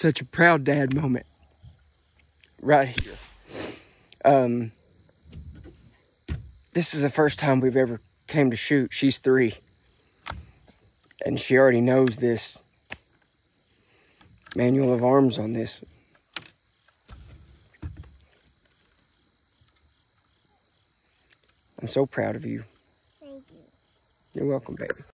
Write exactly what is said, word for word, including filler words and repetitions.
such a proud dad moment right here. Um, this is the first time we've ever came to shoot. She's three. And she already knows this manual of arms on this. I'm so proud of you. Thank you. You're welcome, baby.